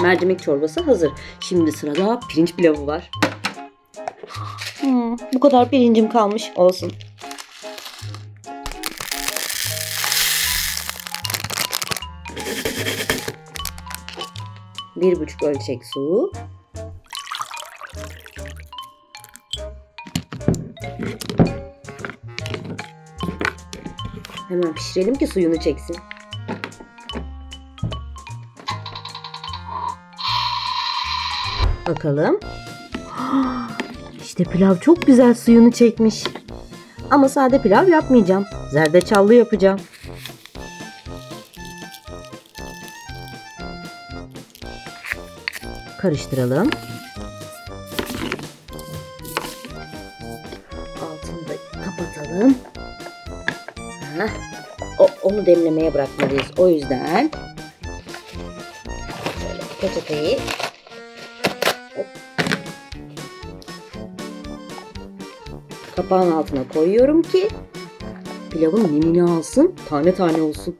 Mercimek çorbası hazır. Şimdi sırada pirinç pilavı var. Bu kadar pirincim kalmış. Olsun. Bir buçuk ölçek su. Hemen pişirelim ki suyunu çeksin. Bakalım. İşte pilav çok güzel suyunu çekmiş. Ama sade pilav yapmayacağım. Zerdeçallı yapacağım. Karıştıralım. Altını da kapatalım. Onu demlemeye bırakmalıyız. O yüzden şöyle peçeteyi kapağın altına koyuyorum ki pilavın nemini alsın, tane tane olsun.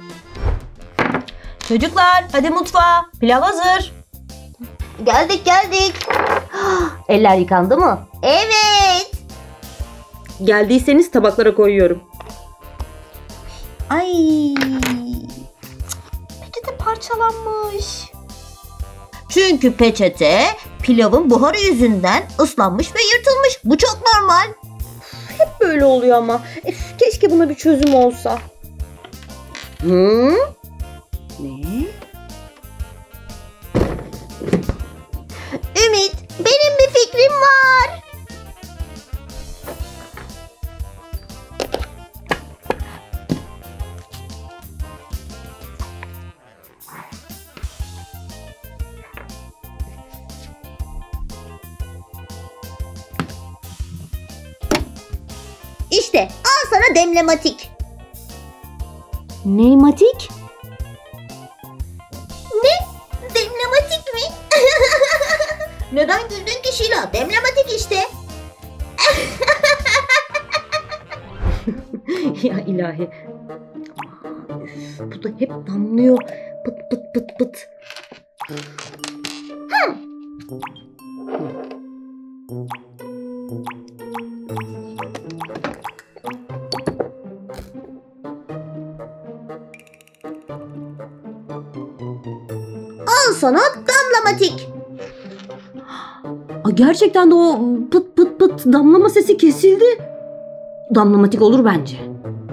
Çocuklar hadi mutfağa. Pilav hazır. Geldik. Eller yıkandı mı? Evet. Geldiyseniz tabaklara koyuyorum. Ay. Peçete parçalanmış. Çünkü peçete pilavın buharı yüzünden ıslanmış ve yırtılmış. Bu çok normal. Hep böyle oluyor ama. Keşke buna bir çözüm olsa. Ne? Ümit, benim bir fikrim var. İşte al sana demlematik. Neymatik? Ne? Demlematik mi? Neden güldün ki Şila? Demlematik işte. Ya ilahi. Bu da hep damlıyor. Pıt pıt pıt pıt. Al sana damlamatik. Gerçekten de o pıt pıt pıt damlama sesi kesildi. Damlamatik olur bence.